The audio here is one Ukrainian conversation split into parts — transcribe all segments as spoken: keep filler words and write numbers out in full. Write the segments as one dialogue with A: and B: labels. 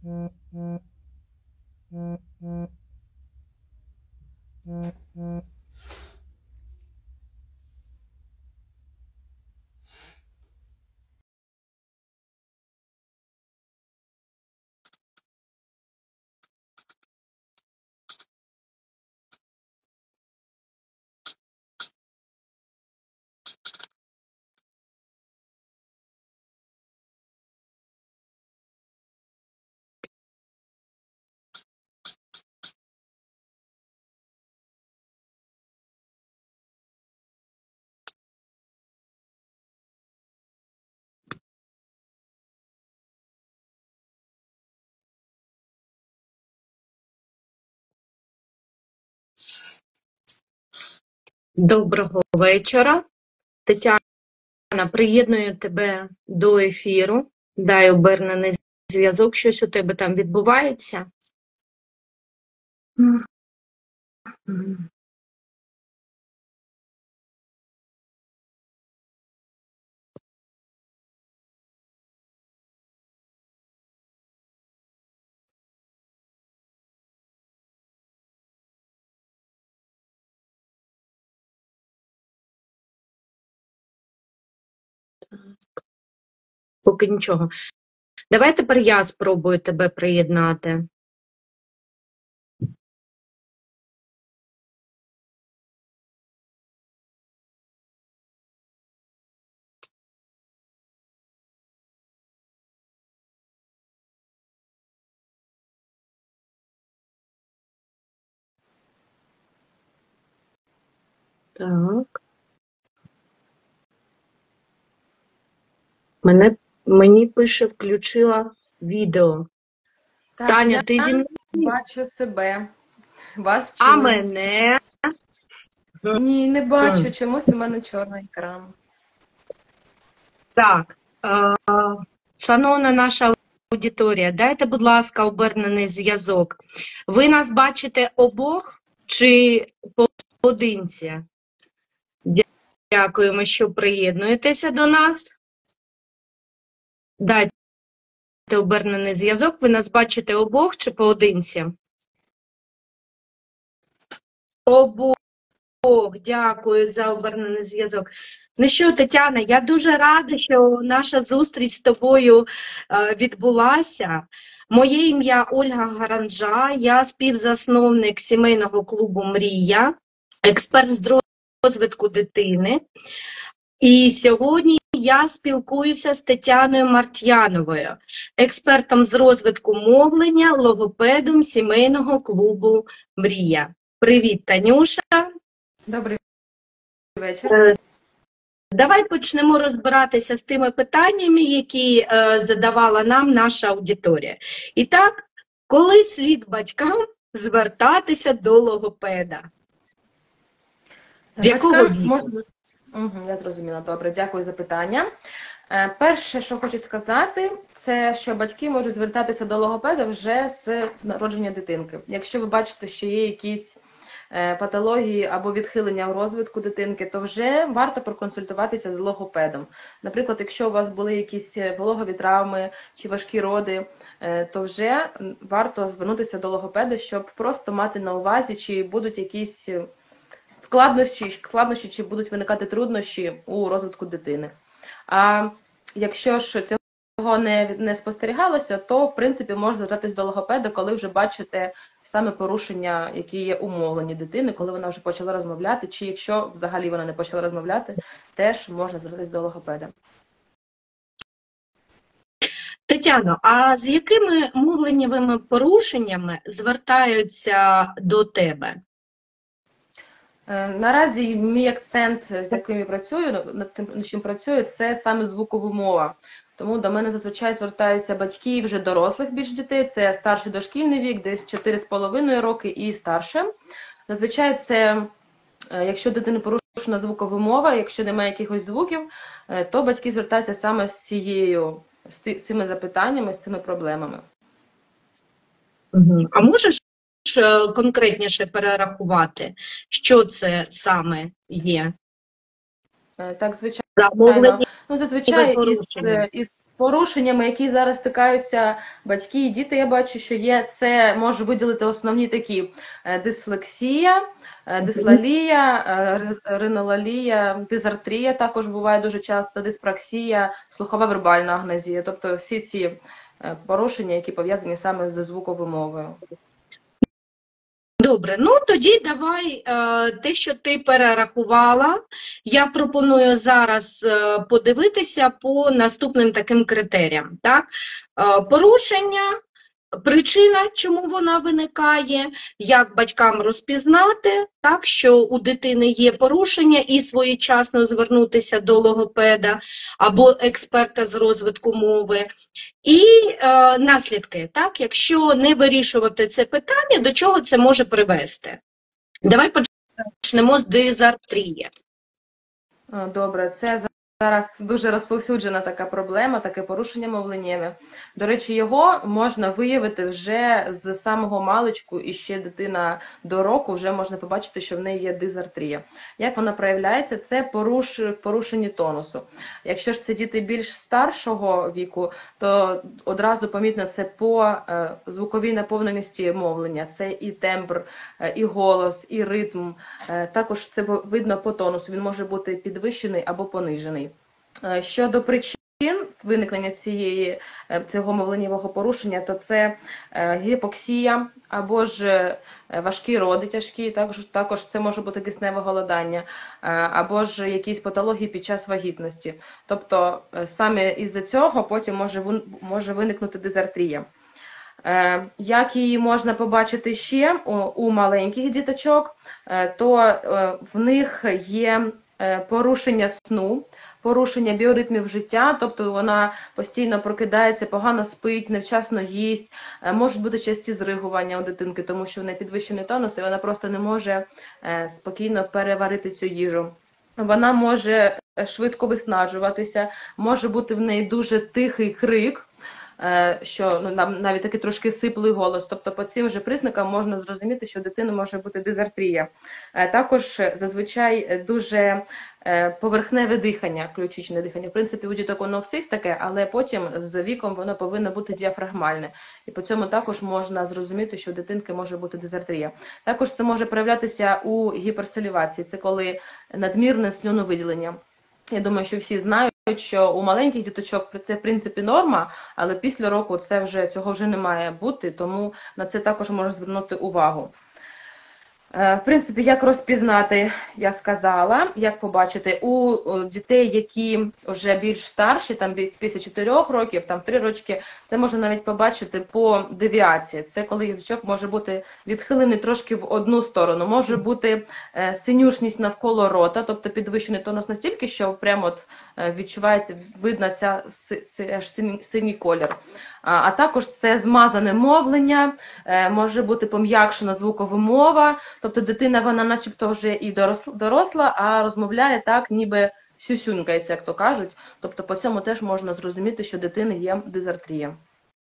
A: Доброго вечора. Тетяна, приєдную тебе до ефіру. Дай обернений зв'язок, щось у тебе там відбувається. Поки нічого. Давай тепер я спробую тебе приєднати. Так. Мене, мені пише, включила відео.
B: Так,
A: Таня,
B: я
A: ти зі мною?
B: бачу себе. Вас
A: А
B: чую.
A: мене?
B: Ні, не бачу. Чомусь у мене чорний екран.
A: Так. Е, шановна наша аудиторія, дайте, будь ласка, обернений зв'язок. Ви нас бачите обох чи поодинці? Дякуємо, що приєднуєтеся до нас. Дайте обернений зв'язок. Ви нас бачите обох чи поодинці? Обох. Дякую за обернений зв'язок. Ну що, Тетяна, я дуже рада, що наша зустріч з тобою е, відбулася. Моє ім'я Ольга Гаранжа, я співзасновник сімейного клубу «Мрія», експерт з розвитку дитини. І сьогодні я спілкуюся з Тетяною Мартьяновою, експертом з розвитку мовлення, логопедом сімейного клубу «Мрія». Привіт, Танюша.
B: Добрий вечір.
A: Давай почнемо розбиратися з тими питаннями, які е, задавала нам наша аудиторія. І так, коли слід батькам звертатися до логопеда? З якого
B: Батькам
A: віку?
B: можна... Угу, я зрозуміла. Добре, дякую за питання. Е, перше, що хочу сказати, це що батьки можуть звертатися до логопеда вже з народження дитинки. Якщо ви бачите, що є якісь патології або відхилення в розвитку дитинки, то вже варто проконсультуватися з логопедом. Наприклад, якщо у вас були якісь пологові травми чи важкі роди, то вже варто звернутися до логопеда, щоб просто мати на увазі, чи будуть якісь складнощі, складнощі чи будуть виникати труднощі у розвитку дитини. А якщо ж цього не, не спостерігалося, то, в принципі, можна звертатись до логопеда, коли вже бачите саме порушення, які є у мовленні дитини, коли вона вже почала розмовляти, чи якщо взагалі вона не почала розмовляти, теж можна звертатись до логопеда.
A: Тетяно, а з якими мовленнєвими порушеннями звертаються до тебе?
B: Наразі мій акцент, з яким я працюю, над тим, над чим працюю, це саме звукова мова. Тому до мене зазвичай звертаються батьки вже дорослих більш дітей, це старший дошкільний вік, десь чотири з половиною роки і старше. Зазвичай це, якщо дитини порушена звукова мова, якщо немає якихось звуків, то батьки звертаються саме з цією, з цими запитаннями, з цими проблемами.
A: А можеш конкретніше перерахувати, що це саме є?
B: Так, звичайно. Ну, зазвичай із, із порушеннями, які зараз стикаються батьки і діти, я бачу, що є, це можу виділити основні такі: дислексія, дислалія, ринолалія, дизартрія також буває дуже часто, диспраксія, слухова вербальна агнозія. Тобто всі ці порушення, які пов'язані саме з звуковою мовою.
A: Добре, ну тоді давай е, те, що ти перерахувала, я пропоную зараз е, подивитися по наступним таким критеріям. Так? Е, порушення, причина, чому вона виникає, як батькам розпізнати, так, що у дитини є порушення і своєчасно звернутися до логопеда або експерта з розвитку мови. І е, наслідки, так, якщо не вирішувати це питання, до чого це може привести. Давай почнемо з дизартрії.
B: Добре, це зараз дуже розповсюджена така проблема, таке порушення мовленнєве. До речі, його можна виявити вже з самого маличку, і ще дитина до року вже можна побачити, що в неї є дизартрія. Як вона проявляється? Це поруш... порушення тонусу. Якщо ж це діти більш старшого віку, то одразу помітно це по е, звуковій наповненості мовлення. Це і тембр, е, і голос, і ритм. Е, також це видно по тонусу. Він може бути підвищений або понижений. Щодо причин виникнення цієї, цього мовленнєвого порушення, то це гіпоксія або ж важкі роди тяжкі, також, також це може бути кисневе голодання, або ж якісь патології під час вагітності. Тобто саме із-за цього потім може, може виникнути дизартрія. Як її можна побачити ще у, у маленьких діточок, то в них є порушення сну, порушення біоритмів життя, тобто вона постійно прокидається, погано спить, невчасно їсть, можуть бути часті зригування у дитинки, тому що в неї підвищений тонус і вона просто не може спокійно переварити цю їжу. Вона може швидко виснажуватися, може бути в неї дуже тихий крик, що ну, навіть такий трошки сиплий голос. Тобто по цим же признакам можна зрозуміти, що у дитини може бути дизартрія. Також зазвичай дуже поверхневе дихання, ключичне дихання. В принципі, у діток воно всіх таке, але потім з віком воно повинно бути діафрагмальне. І по цьому також можна зрозуміти, що у дитинки може бути дизартрія. Також це може проявлятися у гіперсалівації. Це коли надмірне сльоновиділення. Я думаю, що всі знають, що у маленьких діточок це в принципі норма, але після року це вже, цього вже не має бути, тому на це також можна звернути увагу. В принципі, як розпізнати, я сказала, як побачити, у дітей, які вже більш старші, там після чотирьох років, там три рочки, це можна навіть побачити по девіації. Це коли язичок може бути відхилений трошки в одну сторону, може бути синюшність навколо рота, тобто підвищений тонус настільки, що прямо от відчуваєте, видно ця, цей аж синій колір. А також це змазане мовлення, може бути пом'якшена звукова мова, тобто дитина, вона начебто вже і доросла, а розмовляє так, ніби сюсюнькається, як то кажуть. Тобто по цьому теж можна зрозуміти, що дитини є дизартрія.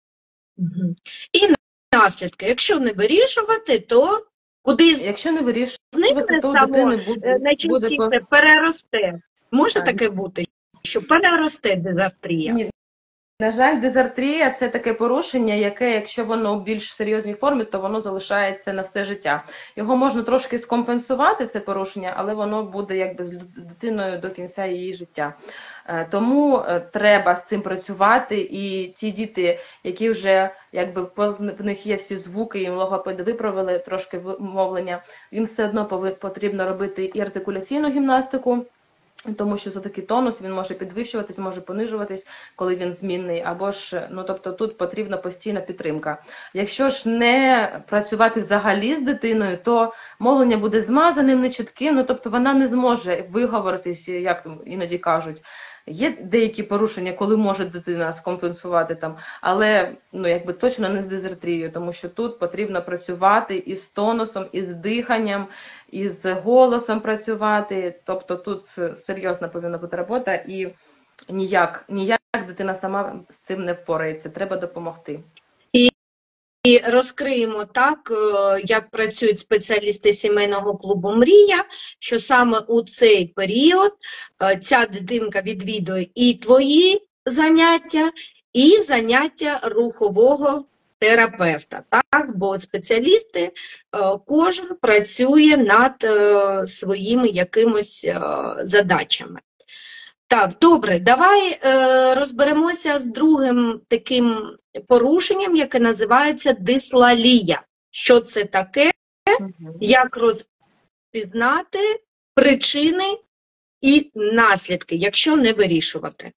A: І наслідки, якщо не вирішувати, то куди
B: Якщо не вирішувати, то у дитини буде,
A: найчастіше
B: буде...
A: переросте. Може таке бути, що переросте дизартрія?
B: Ні. На жаль, дизартрія – це таке порушення, яке, якщо воно в більш серйозній формі, то воно залишається на все життя. Його можна трошки скомпенсувати, це порушення, але воно буде якби з дитиною до кінця її життя. Тому треба з цим працювати, і ті діти, які вже якби в них є всі звуки, їм логопеди виправили трошки мовлення, їм все одно потрібно робити і артикуляційну гімнастику, тому що за такий тонус він може підвищуватись, може понижуватись, коли він змінний, або ж, ну, тобто тут потрібна постійна підтримка. Якщо ж не працювати взагалі з дитиною, то мовлення буде змазаним, нечітким, ну, тобто вона не зможе виговоритись, як іноді кажуть. Є деякі порушення, коли може дитина скомпенсувати там, але ну, якби точно не з дизартрією, тому що тут потрібно працювати із тонусом, із диханням, із голосом працювати. Тобто тут серйозна повинна бути робота і ніяк, ніяк дитина сама з цим не впорається, треба допомогти.
A: І розкриємо так, як працюють спеціалісти сімейного клубу «Мрія», що саме у цей період ця дитинка відвідує і твої заняття і заняття рухового терапевта, так? Бо спеціалісти, е, кожен працює над е, своїми якимось е, задачами. Так, добре, давай е, розберемося з другим таким порушенням, яке називається дислалія. Що це таке,
B: Мгм.
A: як розпізнати причини і наслідки, якщо не вирішувати.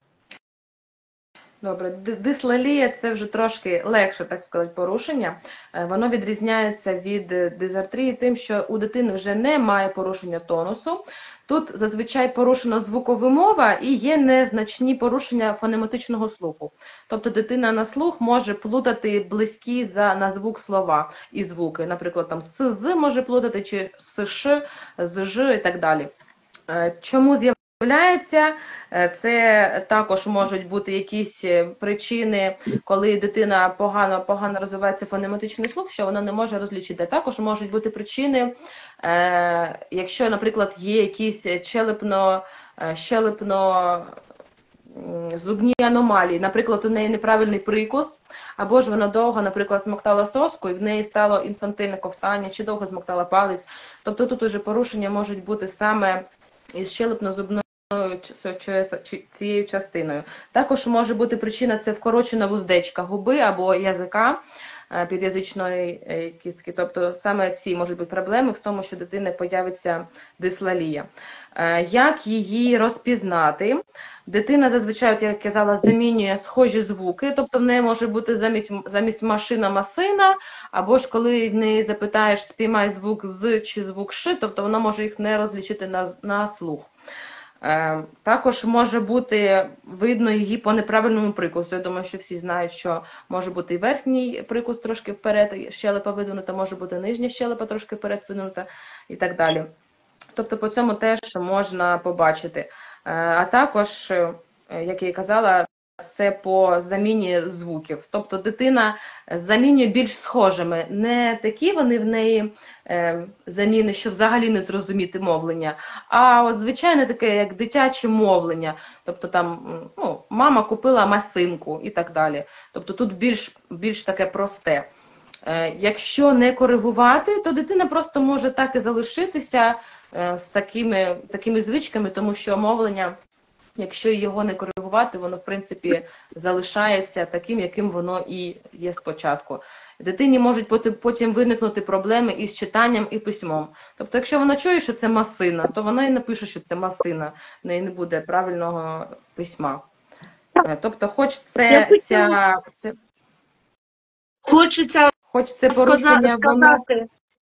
B: Добре, Д- дислалія – це вже трошки легше, так сказати, порушення. Е, Воно відрізняється від е, дизартрії тим, що у дитини вже немає порушення тонусу. Тут зазвичай порушена звуковимова і є незначні порушення фонематичного слуху. Тобто дитина на слух може плутати близькі за, на звук слова і звуки. Наприклад, там с, з може плутати, чи с, ш, з, ж і так далі. Е, Чому з'являється? Е, Це також можуть бути якісь е, причини, коли дитина погано, погано розвивається фонематичний слух, що вона не може розлічити. Також можуть бути причини, е, якщо, наприклад, є якісь челепно, е, щелепно м, зубні аномалії, наприклад, у неї неправильний прикус, або ж вона довго, наприклад, смоктала соску, і в неї стало інфантильне ковтання, чи довго смоктала палець. Тобто тут уже порушення можуть бути саме із щелепно-зубною цією частиною. Також може бути причина – це вкорочена вуздечка губи або язика е, під'язичної е, кістки. Тобто саме ці можуть бути проблеми в тому, що дитина появиться дислалія. Е, Як її розпізнати? Дитина зазвичай, як я казала, замінює схожі звуки, тобто в неї може бути замість, замість машина масина, або ж коли в неї запитаєш, спіймай звук з чи звук ш, тобто вона може їх не розлічити на, на слух. Е, Також може бути видно її по неправильному прикусу. Я думаю, що всі знають, що може бути і верхній прикус трошки вперед, щелепа видвинута, може бути нижня щелепа трошки вперед видвинута і так далі. Тобто по цьому теж можна побачити. Е, А також, е, як я і казала, це по заміні звуків. Тобто дитина замінює більш схожими. Не такі вони в неї е, заміни, що взагалі не зрозуміти мовлення, а от звичайне таке, як дитяче мовлення. Тобто там, ну, мама купила масинку і так далі. Тобто тут більш, більш таке просте. Е, якщо не коригувати, то дитина просто може так і залишитися е, з такими, такими звичками, тому що мовлення, якщо його не коригувати, воно, в принципі, залишається таким, яким воно і є спочатку. Дитині можуть потім виникнути проблеми із читанням і письмом. Тобто, якщо вона чує, що це масина, то вона і напише, що це масина. В неї не буде правильного письма. Тобто, хоч це, ця, це,
A: Хочеться
B: хоч це порушення, воно...
A: сказати,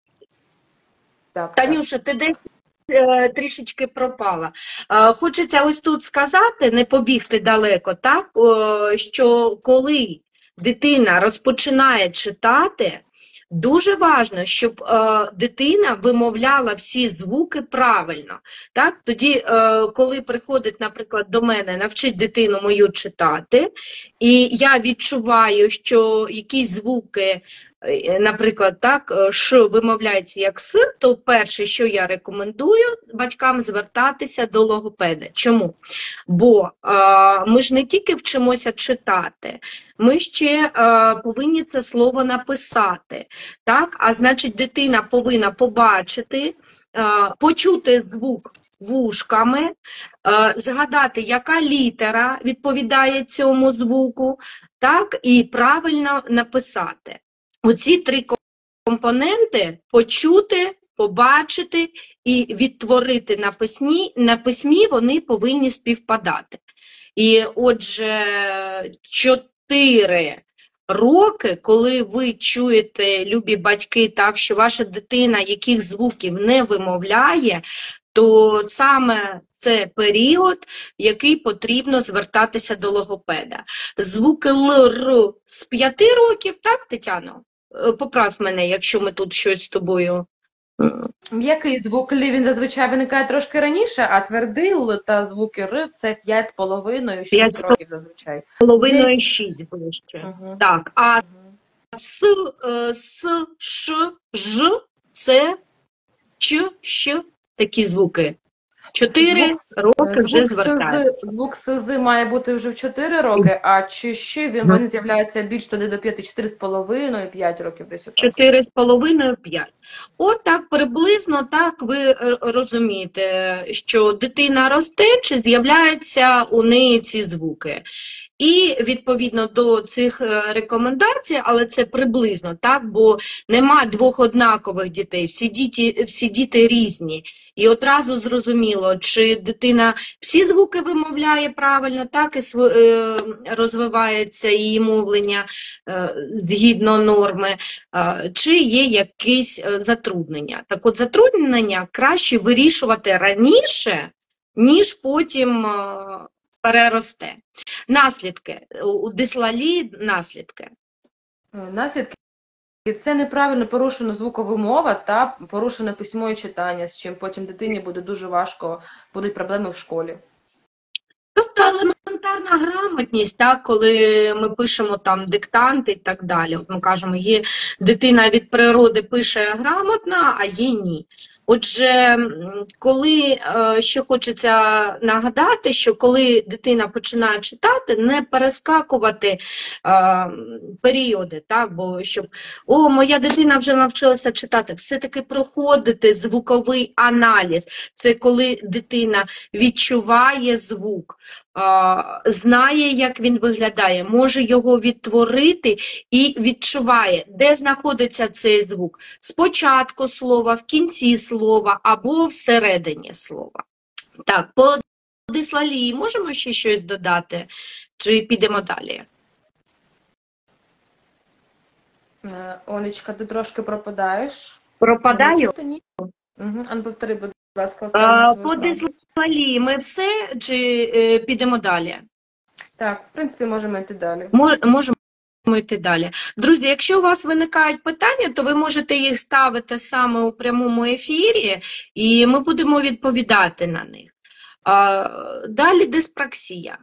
B: Так,
A: Танюша, ти десь е, трішечки пропала. Е, хочеться ось тут сказати, не побігти далеко, так, е, що коли дитина розпочинає читати, дуже важливо, щоб е, дитина вимовляла всі звуки правильно. Так? Тоді, е, коли приходить, наприклад, до мене, навчить дитину мою читати, і я відчуваю, що якісь звуки, е, наприклад, так, ш вимовляється як с, то перше, що я рекомендую батькам, звертатися до логопеда. Чому? Бо е, ми ж не тільки вчимося читати, ми ще е, повинні це слово написати. Так? А значить, дитина повинна побачити, е, почути звук вушками, е, згадати, яка літера відповідає цьому звуку, так? І правильно написати. Оці три компоненти – почути, побачити і відтворити на письмі, на письмі вони повинні співпадати. І отже, чотири роки, коли ви чуєте, любі батьки, так, що ваша дитина яких звуків не вимовляє, то саме це період, який потрібно звертатися до логопеда. Звуки Л, Р з п'яти років, так, Тетяно? Поправ мене, якщо ми тут щось з тобою...
B: М'який звук Л, він зазвичай виникає трошки раніше, а твердий Л та звуки Р – це п'ять з половиною, шість років зазвичай.
A: Половиною шість ближче.
B: Угу.
A: Так, а С, С, Ш, Ж – це Ч, Щ, такі звуки. Чотири роки вже
B: звук
A: звертаються.
B: СЗ, звук СЗ має бути вже в чотири роки, а чи ще він, він з'являється більш туди до п'яти, чотири з половиною, п'ять років десь отак?
A: Чотири з половиною, п'ять. От так приблизно так ви розумієте, що дитина росте, чи з'являються у неї ці звуки. І відповідно до цих рекомендацій, але це приблизно, так, бо нема двох однакових дітей, всі діти, всі діти різні. І одразу зрозуміло, чи дитина всі звуки вимовляє правильно, так і розвивається її мовлення згідно норми, чи є якісь затруднення. Так от затруднення краще вирішувати раніше, ніж потім переросте. Наслідки. У дислалії наслідки.
B: Наслідки – це неправильно порушена звукова мова та порушене письмо і читання, з чим потім дитині буде дуже важко, будуть проблеми в школі.
A: Тобто елементарна грамотність, так, коли ми пишемо там диктанти і так далі. От ми кажемо, є дитина від природи пише грамотна, а є ні. Отже, коли, ще хочеться нагадати, що коли дитина починає читати, не перескакувати е, періоди, так, бо щоб, о, моя дитина вже навчилася читати, все-таки проходити звуковий аналіз. Це коли дитина відчуває звук, знає, як він виглядає, може його відтворити і відчуває, де знаходиться цей звук. Спочатку слова, в кінці слова або всередині слова. Так, по дислалії можемо ще щось додати? Чи підемо далі?
B: Олечка, ти трошки пропадаєш.
A: Пропадаю?
B: Угу. Ан, повтори, будь ласка.
A: А, по дислалії ми все, чи е, підемо далі?
B: Так, в принципі, можемо йти далі.
A: Можемо йти далі. Друзі, якщо у вас виникають питання, то ви можете їх ставити саме у прямому ефірі, і ми будемо відповідати на них. А, далі диспраксія.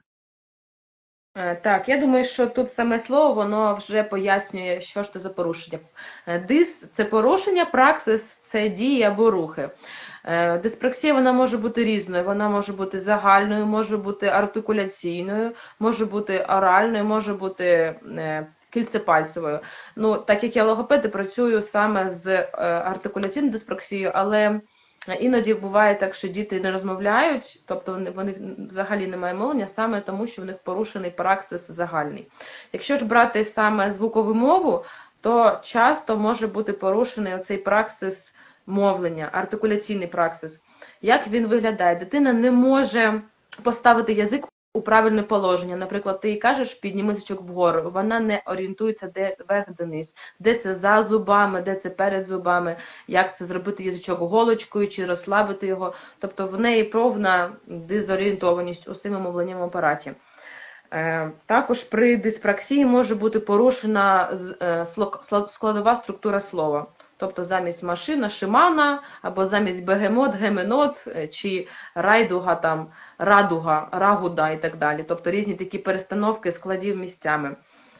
B: Так, я думаю, що тут саме слово, воно вже пояснює, що ж це за порушення. Дис – це порушення, праксис – це дії або рухи. Диспраксія, вона може бути різною, вона може бути загальною, може бути артикуляційною, може бути оральною, може бути кільцепальцевою. Ну, так як я логопед, працюю саме з артикуляційною диспраксією, але іноді буває так, що діти не розмовляють, тобто вони, вони взагалі не мають мовлення, саме тому, що в них порушений праксис загальний. Якщо ж брати саме звукову мову, то часто може бути порушений оцей праксис мовлення, артикуляційний праксис. Як він виглядає? Дитина не може поставити язик у правильне положення. Наприклад, ти їй кажеш, підніми язичок вгору, вона не орієнтується, де вверх, де низ, де це за зубами, де це перед зубами, як це зробити язичок голочкою, чи розслабити його. Тобто в неї повна дезорієнтованість у своєму мовленнєвому апараті. Також при диспраксії може бути порушена складова структура слова. Тобто замість машина – шимана, або замість бегемот – геменот, чи райдуга, там, радуга, рагуда і так далі. Тобто різні такі перестановки складів місцями.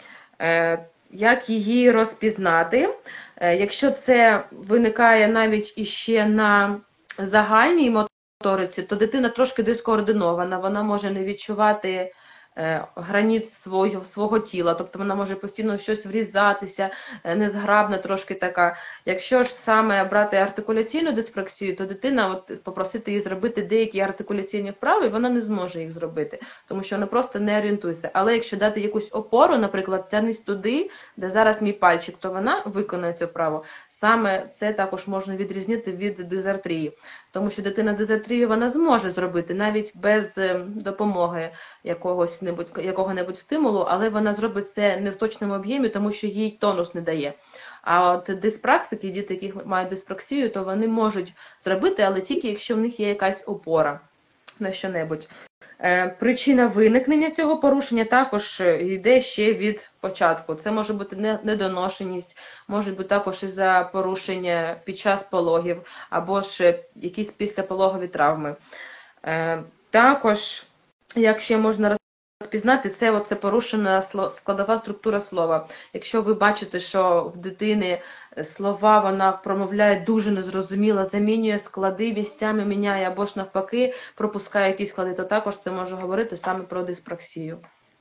B: Як її розпізнати? Якщо це виникає навіть іще на загальній моториці, то дитина трошки дискоординована, вона може не відчувати границь свого, свого тіла, тобто вона може постійно щось врізатися, незграбна трошки така. Якщо ж саме брати артикуляційну диспраксію, то дитина, от, попросити її зробити деякі артикуляційні вправи, вона не зможе їх зробити, тому що вона просто не орієнтується. Але якщо дати якусь опору, наприклад, тянись туди, де зараз мій пальчик, то вона виконує цю вправу. Саме це також можна відрізнити від дизартрії, тому що дитина з дизартрією вона зможе зробити навіть без допомоги якогось якого-небудь стимулу, але вона зробить це не в точному об'ємі, тому що їй тонус не дає. А от диспраксики, діти, які мають диспраксію, то вони можуть зробити, але тільки якщо в них є якась опора на що-небудь. Причина виникнення цього порушення також йде ще від початку. Це може бути недоношеність, може бути також із-за порушення під час пологів, або ж якісь післяпологові травми. Також, як ще можна розпізнати, це оце порушена складова структура слова. Якщо ви бачите, що в дитини слова вона промовляє дуже незрозуміло, замінює склади, місцями міняє або ж навпаки пропускає якісь склади, то також це може говорити саме про диспраксію.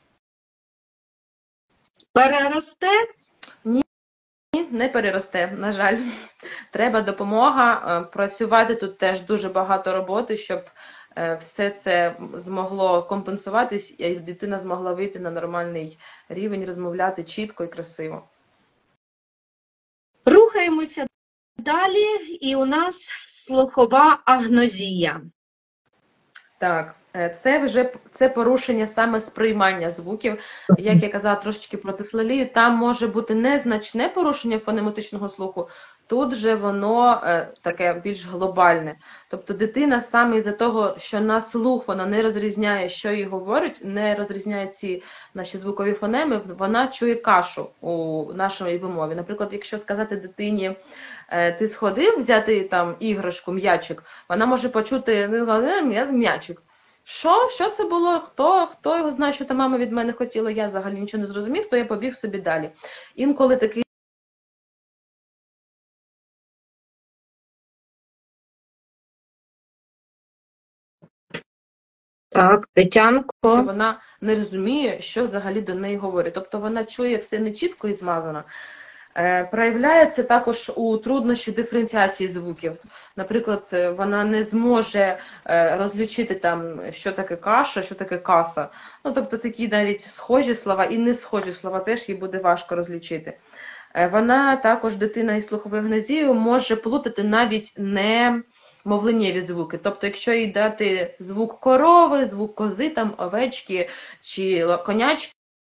A: Переросте?
B: Ні, не переросте, на жаль. Треба допомога. Працювати тут теж дуже багато роботи, щоб все це змогло компенсуватись, і дитина змогла вийти на нормальний рівень, розмовляти чітко і красиво.
A: Рухаємося далі, і у нас слухова агнозія.
B: Так, це вже це порушення саме сприймання звуків. Як я казала трошечки про дислалію, там може бути незначне порушення фонематичного слуху, тут же воно е, таке більш глобальне. Тобто дитина саме із-за того, що на слух вона не розрізняє, що їй говорить, не розрізняє ці наші звукові фонеми, вона чує кашу у нашій вимові. Наприклад, якщо сказати дитині, е, ти сходив взяти там іграшку, м'ячик, вона може почути м'ячик. Що? Що це було? Хто? Хто його знає, що та мама від мене хотіла? Я взагалі нічого не зрозумів, то я побіг собі далі. Інколи такий
A: Так, Тетянко.
B: що вона не розуміє, що взагалі до неї говорять. Тобто вона чує все нечітко і змазано. Е, проявляється також у труднощі диференціації звуків. Наприклад, вона не зможе е, розлічити, там, що таке каша, що таке каса. Ну, тобто такі навіть схожі слова і не схожі слова теж їй буде важко розлічити. Е, вона також, дитина із слуховою агнозією, може плутати навіть не мовленнєві звуки. Тобто, якщо їй дати звук корови, звук кози, там, овечки чи конячки,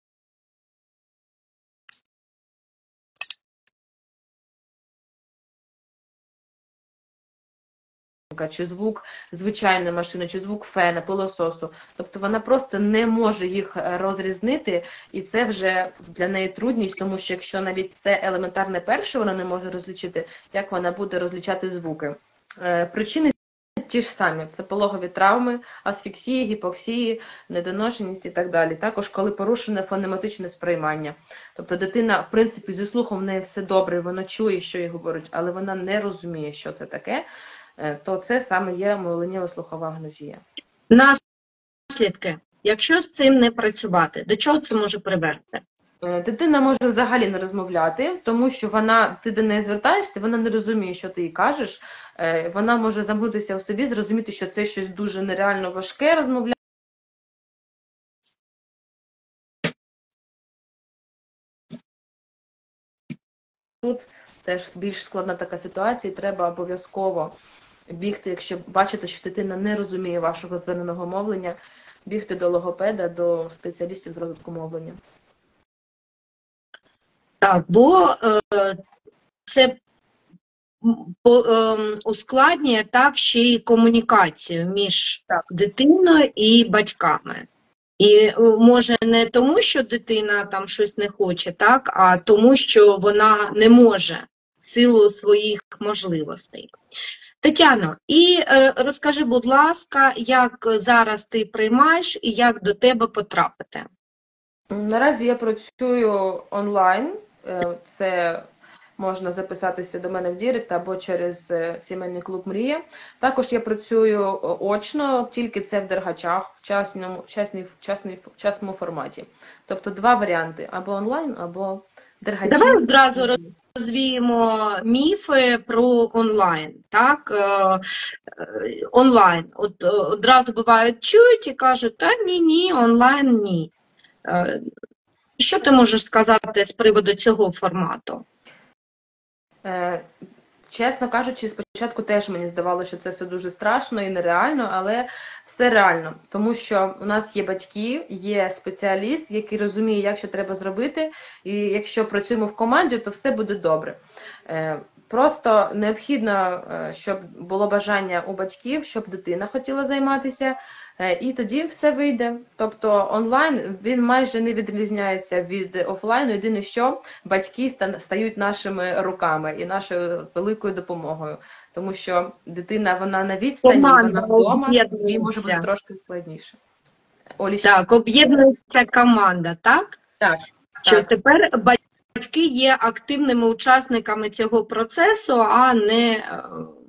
B: чи звук звичайної машини, чи звук фена, пилососу. Тобто вона просто не може їх розрізнити, і це вже для неї трудність, тому що якщо навіть це елементарне перше вона не може розлічити, як вона буде розлічати звуки. Причини ті ж самі. Це пологові травми, асфіксії, гіпоксії, недоношеність і так далі. Також, коли порушене фонематичне сприймання. Тобто дитина, в принципі, зі слухом в неї все добре, вона чує, що їй говорять, але вона не розуміє, що це таке, то це саме є мовленнєва слухова агнозія.
A: Наслідки. Якщо з цим не працювати, до чого це може привести?
B: Дитина може взагалі не розмовляти, тому що вона, ти до неї звертаєшся, вона не розуміє, що ти їй кажеш, вона може замкнутися в собі, зрозуміти, що це щось дуже нереально важке розмовляти. Тут теж більш складна така ситуація, і треба обов'язково бігти, якщо бачите, що дитина не розуміє вашого зверненого мовлення, бігти до логопеда, до спеціалістів з розвитку мовлення.
A: Так, бо е, це по, е, ускладнює так ще й комунікацію між так, дитиною і батьками. І може не тому, що дитина там щось не хоче, так, а тому, що вона не може в силу своїх можливостей. Тетяно, і е, розкажи, будь ласка, як зараз ти приймаєш і як до тебе потрапити?
B: Наразі я працюю онлайн. Це можна записатися до мене в Дірект або через сімейний клуб «Мрія». Також я працюю очно, тільки це в Дергачах, в частному, частній, частній, частному форматі. Тобто два варіанти, або онлайн, або Дергачі.
A: Давай одразу розвіємо міфи про онлайн. Так? Онлайн. От, одразу бувають, чують і кажуть, та ні-ні, онлайн ні. Що ти можеш сказати з приводу цього формату?
B: Е, чесно кажучи, спочатку теж мені здавалося, що це все дуже страшно і нереально, але все реально. Тому що у нас є батьки, є спеціаліст, який розуміє, як що треба зробити, і якщо працюємо в команді, то все буде добре. Е, просто необхідно, щоб було бажання у батьків, щоб дитина хотіла займатися, і тоді все вийде. Тобто онлайн, він майже не відрізняється від офлайну. Єдине, що батьки стають нашими руками і нашою великою допомогою. Тому що дитина, вона на відстані, вона вдома, і може бути трошки складніше. Олі,
A: Так, об'єднується команда, так?
B: так,
A: Що
B: так.
A: тепер батьки є активними учасниками цього процесу, а не е,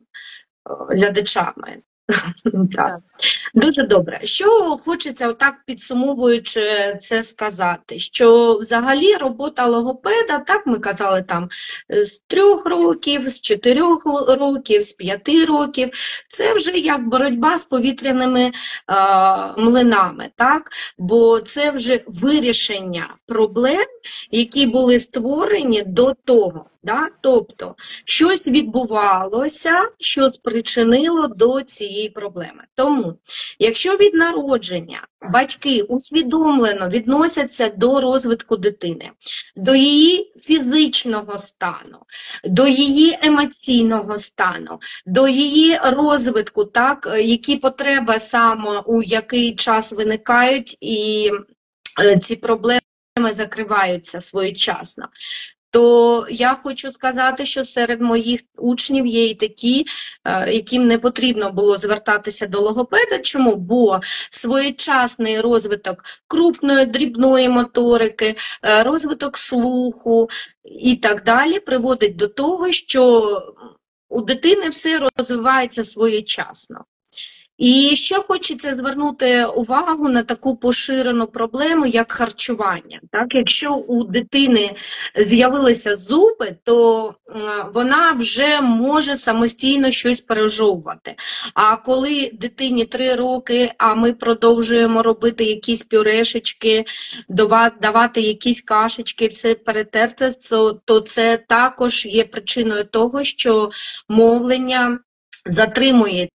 A: глядачами. Так.
B: Так.
A: Дуже добре. Що хочеться, отак підсумовуючи це сказати, що взагалі робота логопеда, так ми казали там з трьох років, з чотирьох років, з п'яти років, це вже як боротьба з повітряними е, млинами, так? Бо це вже вирішення проблем, які були створені до того. Да? Тобто, щось відбувалося, що спричинило до цієї проблеми. Тому, якщо від народження батьки усвідомлено відносяться до розвитку дитини, до її фізичного стану, до її емоційного стану, до її розвитку, так, які потреби саме у який час виникають і ці проблеми закриваються своєчасно, то я хочу сказати, що серед моїх учнів є і такі, яким не потрібно було звертатися до логопеда. Чому? Бо своєчасний розвиток крупної, дрібної моторики, розвиток слуху і так далі приводить до того, що у дитини все розвивається своєчасно. І ще хочеться звернути увагу на таку поширену проблему, як харчування. Так? Якщо у дитини з'явилися зуби, то вона вже може самостійно щось пережовувати. А коли дитині три роки, а ми продовжуємо робити якісь пюрешечки, давати якісь кашечки, все перетерте, то це також є причиною того, що мовлення затримує.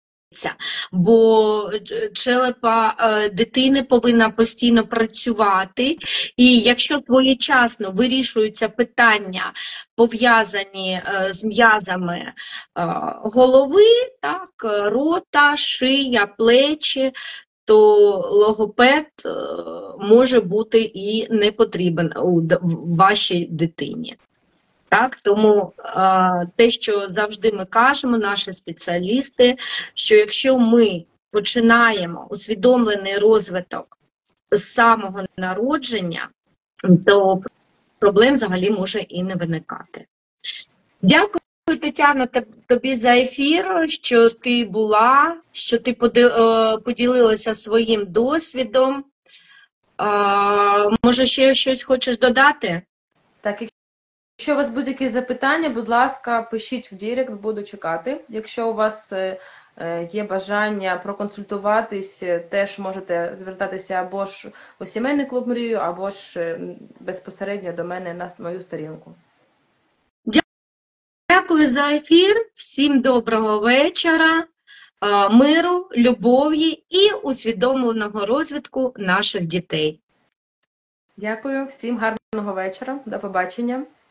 A: Бо щелепа е, дитини повинна постійно працювати, і якщо своєчасно вирішуються питання, пов'язані е, з м'язами е, голови, так, рота, шия, плечі, то логопед е, може бути і не потрібен у вашій дитині. Так, тому е, те, що завжди ми кажемо, наші спеціалісти, що якщо ми починаємо усвідомлений розвиток з самого народження, то проблем взагалі може і не виникати. Дякую, Тетяно, тобі за ефір, що ти була, що ти поділилася своїм досвідом. Е, може, ще щось хочеш додати?
B: Так, якщо у вас будуть якісь запитання, будь ласка, пишіть в Дірект, буду чекати. Якщо у вас є бажання проконсультуватись, теж можете звертатися або ж у сімейний клуб «Мрію», або ж безпосередньо до мене на мою сторінку.
A: Дякую за ефір, всім доброго вечора, миру, любові і усвідомленого розвитку наших дітей.
B: Дякую, всім гарного вечора, до побачення.